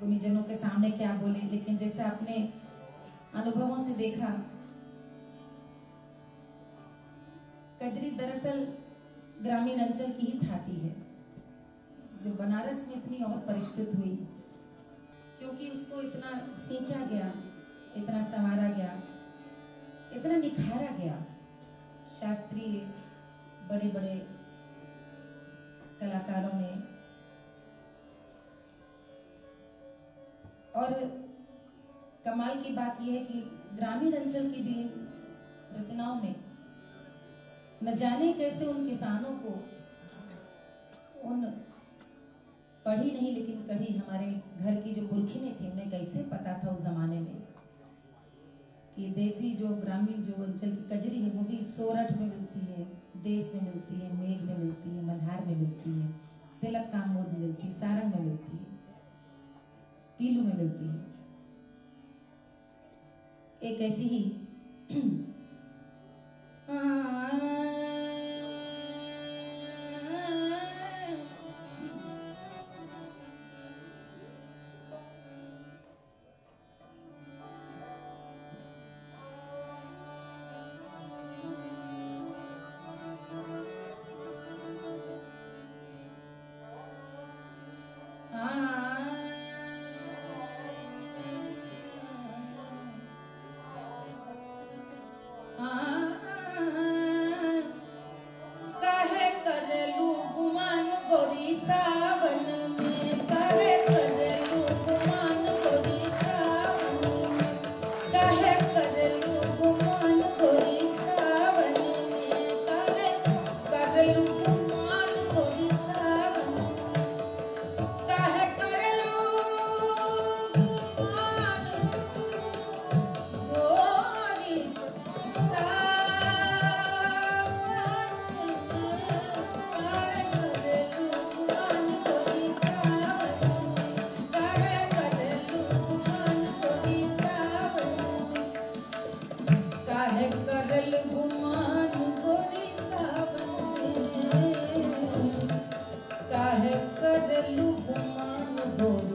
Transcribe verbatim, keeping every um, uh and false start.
गुणीजनों के सामने क्या बोले, लेकिन जैसे आपने अनुभवों से देखा, कजरी दरअसल ग्रामीण अंचल की ही थाती है जो बनारस में इतनी और परिष्कृत हुई क्योंकि उसको इतना सींचा गया, इतना संवारा गया, इतना निखारा गया। शास्त्रीय बड़े बड़े कलाकारों ने, और कमाल की बात यह है कि ग्रामीण अंचल की भी रचनाओं में न जाने कैसे उन किसानों को, उन पढ़ी नहीं लेकिन कढ़ी हमारे घर की जो पुरखिने थी, उन्हें कैसे पता था उस जमाने में कि देसी जो ग्रामीण जो अंचल की कजरी है वो भी सोरठ में मिलती है, देश में मिलती है, मेघ में मिलती है, मल्हार में मिलती है, तिलक कामोद में मिलती है, सारंग में मिलती है, पीलू में मिलती है। एक ऐसी ही काहे करलू गुमान गोरी